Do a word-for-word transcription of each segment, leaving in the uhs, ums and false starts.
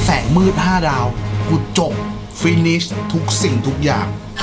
แสงมืดห้าดาวกูจบฟินิชทุกสิ่งทุกอย่าง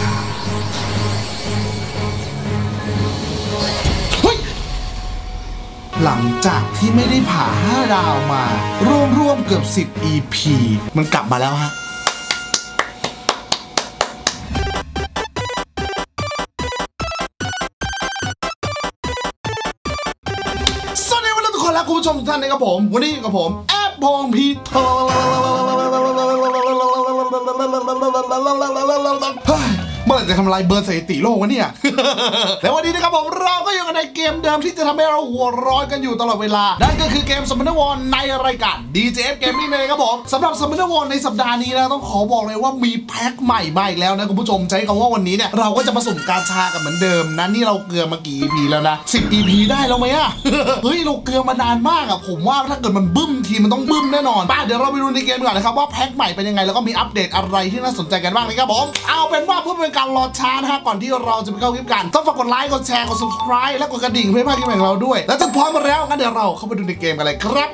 หลังจากที่ไม่ได้ผ่าห้าดาวมาร่วมๆเกือบสิบ อี พี มันกลับมาแล้วฮะสวัสดีวันทุกคนและคุณผู้ชมทุกท่านนะครับผมวันนี้กับผมแอปพงพีทอเมื่อไหร่จะทำลายเบอร์สถิติโลกวะเนี่ย แต่วันนี้นะครับผมเราก็อยู่กันในเกมเดิมที่จะทำให้เราหัวร้อนกันอยู่ตลอดเวลานั่นก็คือเกม Summoner War ในรายการ ดี เจ เอฟ Gaming เลยครับผมสำหรับ Summoner War ในสัปดาห์นี้นะต้องขอบอกเลยว่ามีแพ็คใหม่มาอีกแล้วนะคุณผู้ชมใช้คำว่าวันนี้เนี่ยเราก็จะผสมกาชากันเหมือนเดิมนะนี่เราเกลือมากี่ อี พี แล้วนะสิบ อี พี ได้แล้วไหมอะ เฮ้ยเราเกลือมานานมากอะผมว่าถ้าเกิดมันบึ้มทีมันต้องบึ้มแน่นอนป้าเดี๋ยวเราไปดูในเกมก่อนนะครับว่าแพ็คใหม่เป็นยังไงแล้วก็มีอัปเดตอะไรที่น่าสนใจกันบ้างนะครับผมเอาเป็นว่าเพื่อเป็นการรอช้านะก่อนที่เราจะไปเข้าคลิปกันต้องฝากกดไลค์กดแชร์กด ซับสไครบ์ และกดกระดิ่งเพื่อไม่พลาดคลิปของเราด้วยแล้วจะพร้อมมาแล้วงั้นเดี๋ยวเราเข้าไปดูในเกมกันเลยครับ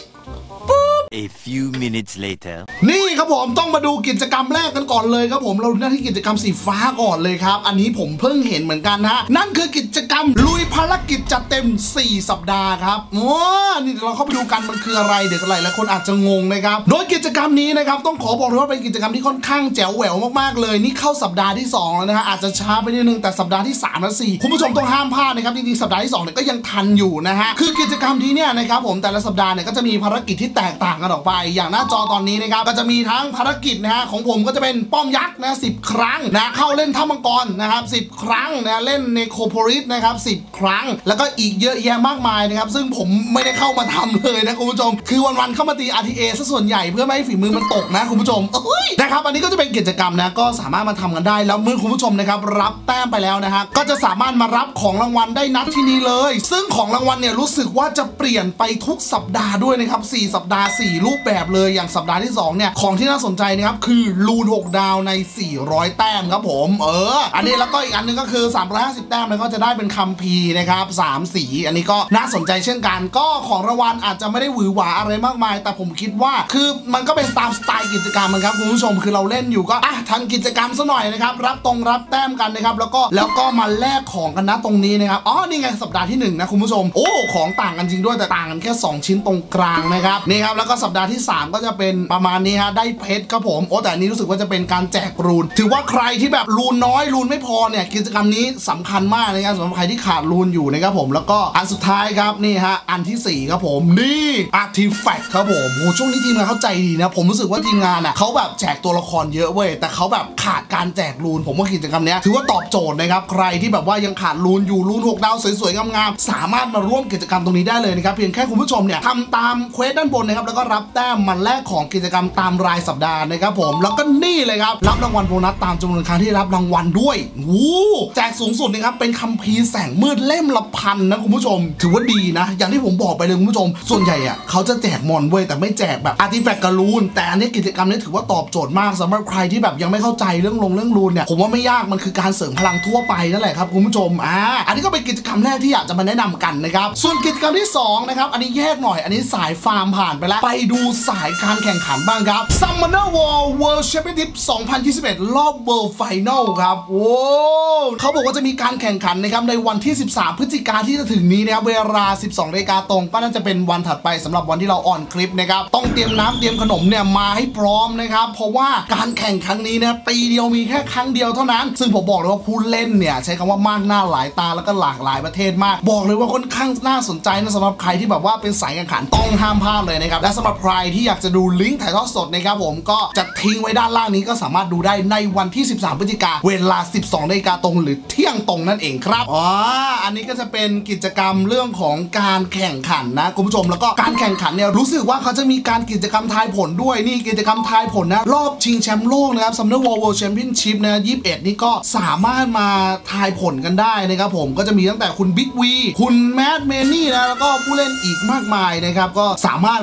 A few minutes later นี่ครับผมต้องมาดูกิจกรรมแรกกันก่อนเลยครับผมเราดูหน้าที่กิจกรรมสีฟ้าก่อนเลยครับอันนี้ผมเพิ่งเห็นเหมือนกันฮะนั่นคือกิจกรรมลุยภารกิจจัดเต็มสี่สัปดาห์ครับโอ้นี่เราเข้าไปดูกันมันคืออะไรเดี๋ยวอะไรแล้วคนอาจจะงงนะครับโดยกิจกรรมนี้นะครับต้องขอบอกเลยว่าเป็นกิจกรรมที่ค่อนข้างแจ๋วแหววมากๆเลยนี่เข้าสัปดาห์ที่สองแล้วนะฮะอาจจะช้าไปนิดนึงแต่สัปดาห์ที่สามและสี่คุณผู้ชมต้องห้ามพลาดนะครับจริงๆสัปดาห์ที่สองเนี่ยก็ยังทันอยู่นะฮะคือกิจกรรมที่เนี่ยนะครับผมแต่ละสัปดาห์เนี่ยก็จะมีภารกิจที่แตกต่างกันออกไปอย่างหน้าจอตอนนี้นะครับก็จะมีทั้งภารกิจนะฮะของผมก็จะเป็นป้อมยักษ์นะสิบครั้งนะเข้าเล่นถ้ำมังกรนะครับสิบครั้งนะเล่นเนโครโพลิสนะครับสิบครั้งแล้วก็อีกเยอะแยะมากมายนะครับซึ่งผมไม่ได้เข้ามาทำเลยนะคุณผู้ชมคือวันๆเข้ามาตี อาร์ ที เอ ซะส่วนใหญ่เพื่อไม่ให้ฝีมือมันตกนะคุณผู้ชมเอ้ยนะครับอันนี้ก็จะเป็นกิจกรรมนะก็สามารถมาทำกันได้แล้วเมื่อคุณผู้ชมนะครับรับแต้มไปแล้วนะฮะก็จะสามารถมารับของรางวัลได้นัดที่นี้เลยซึ่งของรางวัลเนี่ยรู้สึกว่าจะเปลี่ยนไปทุกสัปดาห์ด้วยนะครับสี่สัปดาห์สี่รูปแบบเลยอย่างสัปดาห์ที่สองเนี่ยของที่น่าสนใจนะครับคือลูนหกดาวในสี่ร้อยแต้มครับผมเอออันนี้แล้วก็อีกอันนึงก็คือสามร้อยห้าสิบแต้มแล้วก็จะได้เป็นคัมภีร์นะครับสามสีอันนี้ก็น่าสนใจเช่นกันก็ของรางวัลอาจจะไม่ได้หวือหวาอะไรมากมายแต่ผมคิดว่าคือมันก็เป็นตามสไตล์กิจกรรมมันครับคุณผู้ชมคือเราเล่นอยู่ก็อ่ะทำกิจกรรมซะหน่อยนะครับรับตรงรับแต้มกันนะครับแล้วก็แล้วก็มาแลกของกันนะตรงนี้นะครับอ๋อนี่ไงสัปดาห์ที่หนึ่งนะคุณผู้ชมโอ้ของต่างกันจริงด้วยแต่ต่างกันแค่สองชิ้นตรงกลางนะครับนี่ครับแล้วก็สัปดาห์ที่สามก็จะเป็นประมาณนี้ฮะได้เพชรครับผมโอ้แต่อันนี้รู้สึกว่าจะเป็นการแจกรูนถือว่าใครที่แบบรูนน้อยรูนไม่พอเนี่ยกิจกรรมนี้สำคัญมากนะครับสำหรับใครที่ขาดรูนอยู่นะครับผมแล้วก็อันสุดท้ายครับนี่ฮะอันที่สี่ครับผมนี่อาร์ติแฟกต์ครับผมโอ้ช่วงนี้ทีมงานเข้าใจดีนะผมรู้สึกว่าทีมงานอ่ะเขาแบบแจกตัวละครเยอะเว้ยแต่เขาแบบขาดการแจกรูนผมว่ากิจกรรมนี้ถือว่าตอบโจทย์นะครับใครที่แบบว่ายังขาดรูนอยู่รูนหกดาวสวยๆงามๆสามารถมาร่วมกิจกรรมตรงนี้ได้เลยนะครับเพียงแค่คุณผู้ชมเนี่ยทำตามเควสด้านบนนะครับแล้วก็รับแต้มมันแลกของกิจกรรมตามรายสัปดาห์นะครับผมแล้วก็นี่เลยครับรับรางวัลโบนัสตามจำนวนครั้งที่รับรางวัลด้วยวู้แจกสูงสุดนะครับเป็นคัมภีร์แสงมืดเล่มละพันนะคุณผู้ชมถือว่าดีนะอย่างที่ผมบอกไปเลยคุณผู้ชมส่วนใหญ่อะเขาจะแจกมอนเว้ยแต่ไม่แจกแบบอาร์ติแฟกต์กับรูนแต่อันนี้กิจกรรมนี้ถือว่าตอบโจทย์มากสำหรับใครที่แบบยังไม่เข้าใจเรื่องลงเรื่องรูนเนี่ยผมว่าไม่ยากมันคือการเสริมพลังทั่วไปนั่นแหละครับคุณผู้ชมอ่าอันนี้ก็เป็นกิจกรรมแรกที่อยากจะมาแนะนำกันนะครับส่วนกิจกรรมที่สองนะครับอันนี้แยกหน่อยอันนี้สายฟาร์มผ่านไปแล้วไปดูสายการแข่งขันบ้างครับ Summoner War World Championship สองพันยี่สิบเอ็ด รอบ World Final ครับโอ้เขาบอกว่าจะมีการแข่งขันนะครับในวันที่สิบสามพฤศจิกายนที่จะถึงนี้นะครับเวลา สิบสองนาฬิกาตรงก็น่าจะเป็นวันถัดไปสำหรับวันที่เราออนคลิปนะครับต้องเตรียมน้ำเตรียมขนมเนี่ยมาให้พร้อมนะครับเพราะว่าการแข่งครั้งนี้นะปีเดียวมีแค่ครั้งเดียวเท่านั้นซึ่งผมบอกเลยว่าผู้เล่นเนี่ยใช้คำว่ามากหน้าหลายตาแล้วก็หลากหลายประเทศมากบอกเลยว่าค่อนข้างน่าสนใจนะสำหรับใครที่แบบว่าเป็นสายแข่งขันต้องห้ามพลาดเลยนะครับและสำหรับใครที่อยากจะดูลิงก์ถ่ายทอดสดนะครับผมก็จะทิ้งไว้ด้านล่างนี้ก็สามารถดูได้ในวันที่สิบสามพฤศจิกายนเวลา สิบสองนาฬิกาตรงหรือเที่ยงตรงนั่นเองครับอ๋ออันนี้ก็จะเป็นกิจกรรมเรื่องของการแข่งขันนะคุณผู้ชมแล้วก็การแข่งขันเนี่ยรู้สึกว่าเขาจะมีการกิจกรรมทายผลด้วยนี่กิจกรรมทายผลนะรอบชิงแชมป์โลกนะครับ Summoner War World Championship นะยี่สิบเอ็ดนี่ก็สามารถมาทายผลกันได้นะครับผมก็จะมีตั้งแต่คุณบิ๊กวีคุณแมดเมนี่นะแล้วก็ผู้เล่นอีกมากมายนะครับก็สามารถมารับ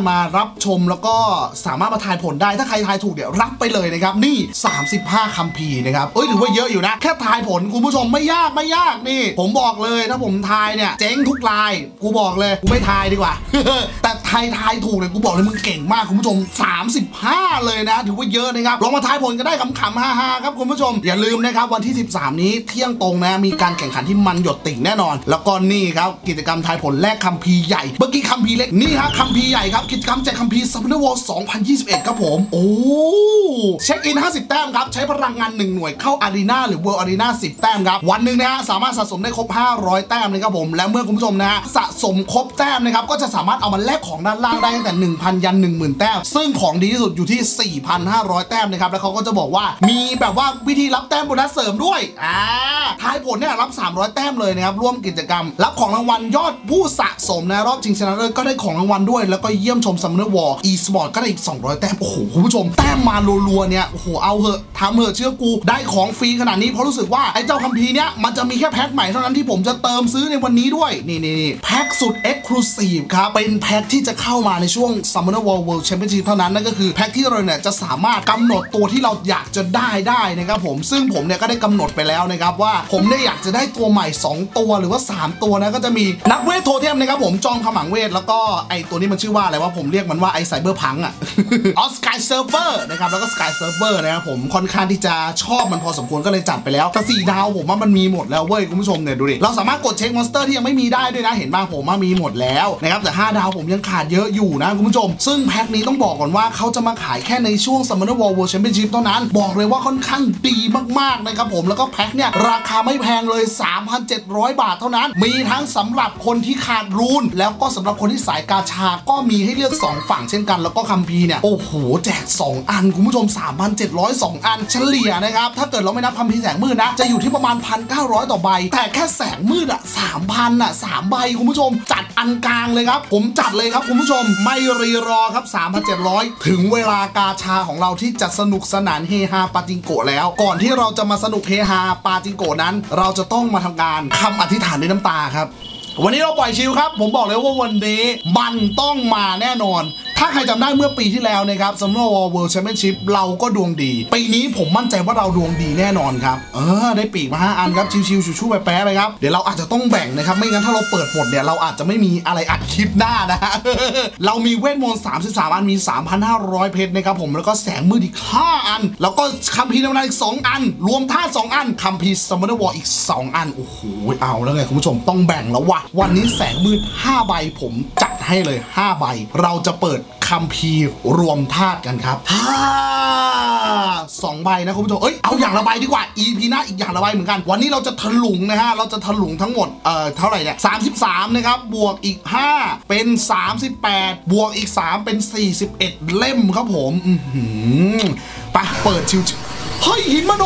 รับชมแล้วก็สามารถมาทายผลได้ถ้าใครทายถูกเดี๋ยวรับไปเลยนะครับนี่สามสิบห้าคัมภีร์นะครับเอ้ยถือว่าเยอะอยู่นะแค่ทายผลคุณผู้ชมไม่ยากไม่ยากนี่ผมบอกเลยถ้าผมทายเนี่ยเจ๊งทุกรายกูบอกเลยกูไม่ทายดีกว่า แต่ทายทายถูกเนี่ยกูบอกเลยมึงเก่งมากคุณผู้ชมสามสิบห้าเลยนะถือว่าเยอะนะครับลองมาทายผลกันได้ขำๆฮาๆครับคุณผู้ชมอย่าลืมนะครับวันที่สิบสามนี้เที่ยงตรงนะมีการแข่งขันที่มันหยดติ่งแน่นอนแล้วก็นี่ครับกิจกรรมทายผลแลกคัมภีร์ใหญ่เมื่อกี้คัมภีร์เล็กนี่ฮะคัมภีร์ใหญ่ครับกิจกรรมแจกคัมภีร์ Summoner War สองพันยี่สิบเอ็ดครับผมโอ้เช็คอินห้าสิบแต้มครับใช้พลังงานหนึ่งหน่วยเข้าอารีนาหรือ World Arena สิบแต้มครับวันหนึ่งนะฮะสามารถสะสมได้ครบห้าร้อยแต้มเลยครับผมและเมื่อคุณผู้ชมนะฮะสะสมครบแต้มนะครับก็จะสามารถเอามาแลกของด้านล่างได้ตั้งแต่ หนึ่งพัน ยัน หนึ่งหมื่น แต้มซึ่งของดีที่สุดอยู่ที่ สี่พันห้าร้อย แต้มนะครับแล้วเขาก็จะบอกว่ามีแบบว่าวิธีรับแต้มโบนัสเสริมด้วยอ่าทายผลเนี่ยรับสามร้อยแต้มเลยนะครับร่วมกิจกรรมรับของรางวัลยอดผู้สะสมในรอบชิงชนะเลิศก็ได้ของรางวัลด้วยแล้วก็เยี่ยมชม Summoner War e-sport ก็ได้อีกสองร้อยแต้มโอ้โหคุณผู้ชมแต้มมารัวๆเนี่ยโอ้โหเอาเหอะทำเหอะเชื่อกูได้ของฟรีขนาดนี้เพราะรู้สึกว่าไอ้เจ้าคัมภีร์เนี้ยมันจะมีแค่แพ็คใหม่เท่านั้นที่ผมจะเติมซื้อในวันนี้ด้วยนี่นี่แพ็คสุด Exclusive ครับเป็นแพ็คที่จะเข้ามาในช่วง Summoner War World Championship เท่านั้นนั่นก็คือแพ็คที่เราเนี่ยจะสามารถกำหนดตัวที่เราอยากจะได้ได้นะครับผมซึ่งผมเนี่ยก็ได้กำหนดไปแล้วนะครับว่าผมเนี่ยอยากจะได้ตัวใหม่สองตัวหรือว่าสามตัวนะก็จะมีนักเวทโทเทมนะครับผมจอมขมังเวทแล้วก็ไอตัวนี้มันชื่อว่าอะไรว่าผมเรียกมันว่าไอไซเบอร์พังอ่ะ ออสกายเซิร์ฟเวอร์นะครับแล้วก็สกายเซิร์ฟเวอร์นะครับผมค่อนข้างที่จะชอบมันพอสมควรก็เลยจัดไปแล้วแต่สี่ดาวผมว่ามันมีหมดแล้วเว้ยคุณผู้ชมเนี่ยดูดิเราสามารถกดเช็คมอนสเตอร์ที่ยังไม่มีได้ด้วยนะเห็นบ้างผมว่ามีหมดแล้วนะครับแต่ห้าดาวผมยังขาดเยอะอยู่นะคุณผู้ชมซึ่งแพ็คนี้ต้องบอกก่อนว่าเขาจะมาขายแค่ในช่วง Summoner War World Championship เท่านั้นบอกเลยว่าค่อนข้างดีมากๆนะครับผมแล้วก็แพ็คเนี่ยราคาไม่แพงเลย สามพันเจ็ดร้อย บาทเท่านั้นมีทั้งสำหรับคนที่ขาดรูนแล้วก็สำหรับคนที่สายกาชาก็มีให้เลือกสองฝั่งเช่นกันแล้วก็คัมภีร์เนี่ยโอ้โหแจกสองอันคุณผู้ชม สามพันเจ็ดร้อย สองอันเฉลี่ยนะครับถ้าเกิดเราไม่นับคัมภีร์แสงมืดนะจะอยู่ที่ประมาณ หนึ่งพันเก้าร้อย ต่อใบแต่แค่แสงมืดอ่ะ สามพัน อ่ะสามใบคุณผู้ชมจัดอันกลางเลยครับผมจัดเลยครับคุณผู้ชมไม่รีรอครับ สามพันเจ็ดร้อย ถึงเวลากาชาของเราที่จะสนุกสนานเฮฮาปาจิงโกะแล้วก่อนที่เราจะมาสนุกเฮฮาปาจิงโกะนั้นเราจะต้องมาทำการคำอธิษฐานด้วยน้ำตาครับวันนี้เราปล่อยชิลครับผมบอกเลยว่าวันนี้มันต้องมาแน่นอนถ้าใครจำได้เมื่อปีที่แล้วนะครับ Summoner War World Championship เราก็ดวงดีปีนี้ผมมั่นใจว่าเราดวงดีแน่นอนครับเออได้ปีกมาห้าอันครับชิวๆชูๆแป๊ะๆไปครับเดี๋ยวเราอาจจะต้องแบ่งนะครับไม่งั้นถ้าเราเปิดหมดเนี่ยเราอาจจะไม่มีอะไรอัดคลิปหน้านะฮะ เรามีเวทมนต์สามสิบสามอันมี สามพันห้าร้อย เพชรนะครับผมแล้วก็แสงมืดอีกห้าอันแล้วก็คัมภีร์ธรรมดาอีกสองอันรวมธาตุสองอันคัมภีร์ Summoner War อีกสองอันโอ้โหเอาแล้วไงคุณผู้ชมต้องแบ่งแล้วว่ะวันนี้แสงมืดห้าใบผมจัดให้เลยห้าใบเราจะเปิดคัมภีร์รวมธาตุกันครับฮ่าสองใบนะคุณผู้ชมเอ้ยเอาอย่างละใบดีกว่า อี พี หน้าอีกอย่างละใบเหมือนกันวันนี้เราจะถลุงนะฮะเราจะถลุงทั้งหมดเอ่อเท่าไหร่เนี่ยสามสิบสามนะครับบวกอีกห้าเป็นสามสิบแปดบวกอีกสามเป็นสี่สิบเอ็ดเล่มครับผมอือหือไปเปิดชิวๆเฮ้ยหินมโน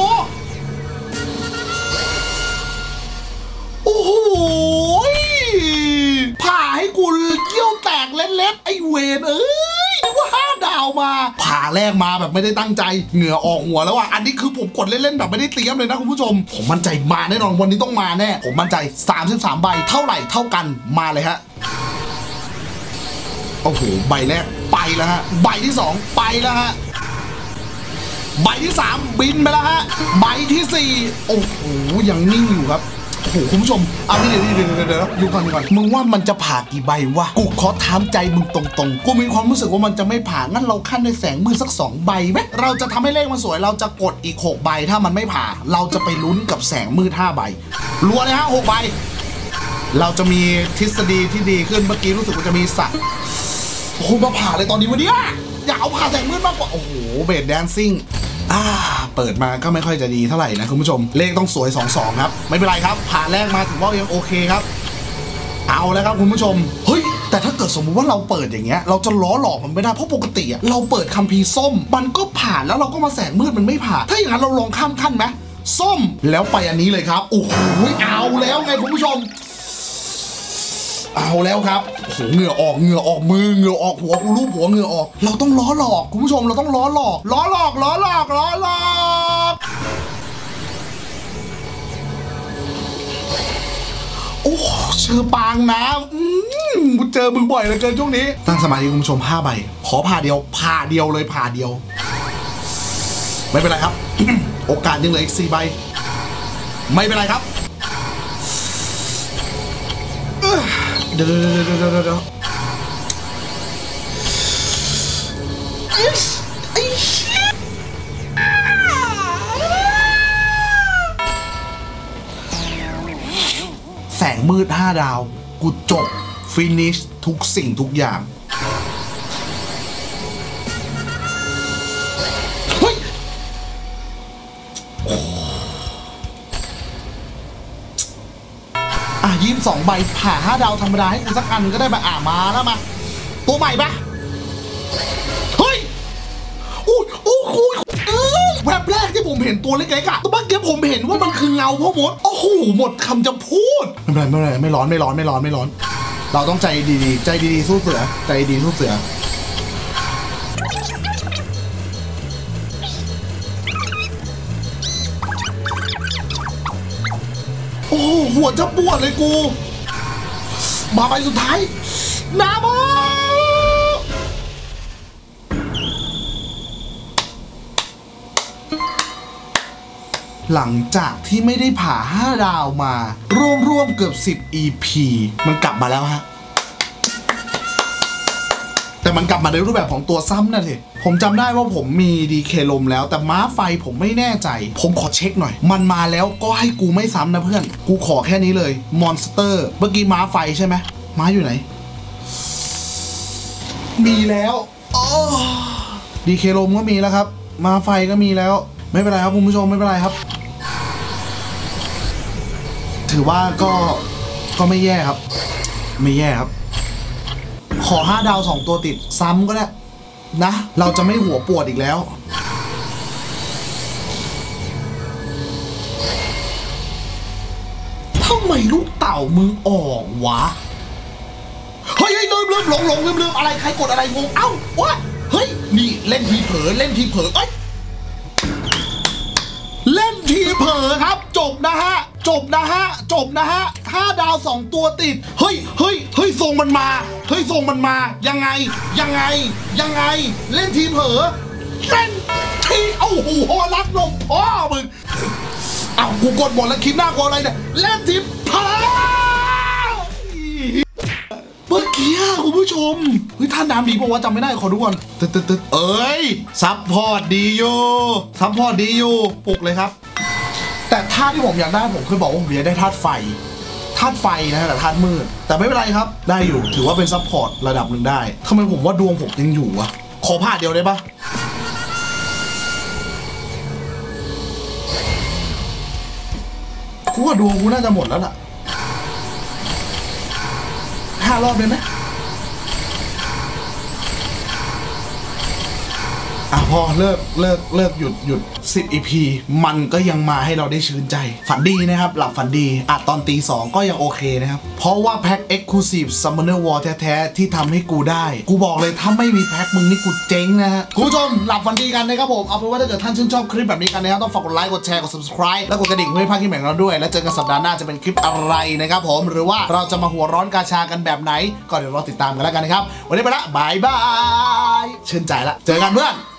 โอ้โหผ่าให้กูเกี้ยวแตกเล็ดๆไอเวนเอ้ยนึกว่าห้าดาวมาผ่าแรกมาแบบไม่ได้ตั้งใจเหงื่อออกหัวแล้วอ่ะอันนี้คือผมกดเล่นๆแบบไม่ได้เตรียมเลยนะคุณผู้ชมผมมั่นใจมาแน่นอนวันนี้ต้องมาแน่ผมมั่นใจสามสิบสามใบเท่าไหร่เท่ากันมาเลยฮะโอ้โหใบแรกไปแล้วฮะใบที่สองไปแล้วฮะใบที่สามบินไปแล้วฮะใบที่สี่โอ้โหยังนิ่งอยู่ครับโอ้โหคุณผู้ชมเอาดิเดี๋ยวเดี๋ยวเดี๋ยวเดี๋ยวอยู่ก่อนก่อนมึงว่ามันจะผ่ากี่ใบวะกูขอถามใจมึงตรงๆกูมีความรู้สึกว่ามันจะไม่ผ่างั้นเราขั้นด้วยแสงมืดสักสองใบไหมเราจะทำให้เลขมันสวยเราจะกดอีกหกใบถ้ามันไม่ผ่าเราจะไปลุ้นกับแสงมืดห้าใบรัวเลยฮะหกใบเราจะมีทฤษฎีที่ดีขึ้นเมื่อกี้รู้สึกว่าจะมีสัตว์โอ้โหมาผ่าเลยตอนนี้วะเนี่ยอยากเอาผ่าแสงมืดมากกว่าโอ้โหเบสแดนซิ่งอ่าเปิดมาก็ไม่ค่อยจะดีเท่าไหร่นะคุณผู้ชมเลขต้องสวยสองสองครับไม่เป็นไรครับผ่านแรกมาถือว่ายังโอเคครับเอาแล้วครับคุณผู้ชมเฮ้ยแต่ถ้าเกิดสมมุติว่าเราเปิดอย่างเงี้ยเราจะล้อหลอกมันไม่ได้เพราะปกติอะเราเปิดคัมภีร์ส้มมันก็ผ่านแล้วเราก็มาแสงมืดมันไม่ผ่านถ้าอย่างนั้นเราลองข้ามขั้นไหมส้มแล้วไปอันนี้เลยครับโอ้โหเอาแล้วไงคุณผู้ชมเอาแล้วครับโอ้โหเหงื่อออกเหงื่อออกมือเหงื่อออกหัวกูรูปหัวเหงื่อออกเราต้องล้อหลอกคุณผู้ชมเราต้องล้อหลอกล้อหลอกล้อหลอกล้อหลอกโอ้เชอปางน้ำอืมกูเจอมึงบ่อยเหลือเกินช่วงนี้ตั้งสมาธิคุณผู้ชมห้าใบขอผ่าเดียวผ่าเดียวเลยผ่าเดียวไม่เป็นไรครับ โอกาสยังเหลืออีกสี่ใบไม่เป็นไรครับเดี๋ยวเดี๋ยวเดี๋ยวเดี๋ยวเดี๋ยวแสงมืดห้าดาวกูจบฟินิชทุกสิ่งทุกอย่างเฮ้ยอ่ะยิ้มสองใบผ่าห้าดาวธรรมดาให้กูสักอันก็ได้มาอ่ามาแล้วมาตัวใหม่ปะเฮ้ยอู้อู้คุยแวบแรกที่ผมเห็นตัวเล็กๆอะตัวเมื่อกี้ผมเห็นว่ามันคือเงาพ่อมดโอ้โหหมดคำจะพูดไม่เป็นไรไม่เป็นไรไม่ร้อนไม่ร้อนไม่ร้อนไม่ร้อนเราต้องใจดีๆใจดีๆสู้เสือใจดีสู้เสือโอ้หัวจะปวดเลยกูมาไปสุดท้ายนาโมหลังจากที่ไม่ได้ผ่าห้าดาวมาร่วมๆเกือบสิบ อี พี มันกลับมาแล้วฮะแต่มันกลับมาในรูปแบบของตัวซ้ำนะทีผมจำได้ว่าผมมีดีเคลมแล้วแต่ม้าไฟผมไม่แน่ใจผมขอเช็คหน่อยมันมาแล้วก็ให้กูไม่ซ้ำนะเพื่อนกูขอแค่นี้เลยมอนสเตอร์เมื่อกี้ม้าไฟใช่ไหมม้าอยู่ไหนมีแล้วดีเคลมก็มีแล้วครับม้าไฟก็มีแล้วไม่เป็นไรครับคุณผู้ชมไม่เป็นไรครับถือว่าก็ก็ไม่แย่ครับไม่แย่ครับขอห้าดาวสองตัวติดซ้ำก็ได้นะเราจะไม่หัวปวดอีกแล้วทำไมลูกเต่ามึงออกวะเฮ้ยลืมลืมหลงหลงลืมลืมอะไรใครกดอะไรงงเอ้าวะเฮ้ยนี่เล่นทีเผลอเล่นทีเผลอเอ้ยเล่นทีเผลอครับจบนะฮะจบนะฮะจบนะฮะห้าดาวสองตัวติดเฮ้ยเฮ้ยเฮ้ยทรงมันมาเฮ้ยทรงมันมายังไงยังไงยังไงเล่นทีเผลอเล่นทีโอ้โหรักลมพ่อมึงอ้าวกูกดหมดแล้วคลิปหน้ากลัวอะไรเนี่ยเล่นทีเผลอเมื่อกี้คุณผู้ชมเฮ้ยท่านน้ำดีเพราะว่าจำไม่ได้ขอดูก่อนตึ๊ดตึ๊ดตึ๊ดเอ้ยซัพพอร์ตดีอยู่ซัพพอร์ตดีอยู่ปลุกเลยครับแต่ธาตุที่ผมอยากได้ผมเคยบอกว่าผมอยากได้ธาตุไฟธาตุไฟนะแต่ธาตุมืดแต่ไม่เป็นไรครับได้อยู่ถือว่าเป็นซัพพอร์ตระดับหนึ่งได้ทำไมผมว่าดวงผมยังอยู่วะขอผ่าเดียวได้ปะกูว่าดวงกูน่าจะหมดแล้วล่ะห้ารอบเลยไหมอ่ะพอเลิกเลิกเลิกหยุดหยุดสิบ อี พี มันก็ยังมาให้เราได้ชื่นใจฝันดีนะครับหลับฝันดีอ่ะตอนตีสองก็ยังโอเคนะครับเพราะว่าแพ็ค Exclusive Summoner War แท้ๆที่ทำให้กูได้กูบอกเลยถ้าไม่มีแพ็คมึงนี่กูเจ๊งนะฮะคุณผู้ชมหลับฝันดีกันนะครับผมเอาเป็นว่าถ้าเกิดท่านชื่นชอบคลิปแบบนี้กันนะครับต้องฝากกดไลค์กดแชร์กด Subscribe แล้วกดกระดิ่งเพื่อให้พลาดคลิปใหม่ของเราด้วยแล้วเจอกันสัปดาห์หน้าจะเป็นคลิปอะไรนะครับผมหรือว่าเราจะมาหัวร้อนกาชากันแบบไหนก็เดี๋ยวรอติดตามกันแล้วกันนะครับวันนี้ไปละบายบายชื่นใจละเจอกันเพื่อน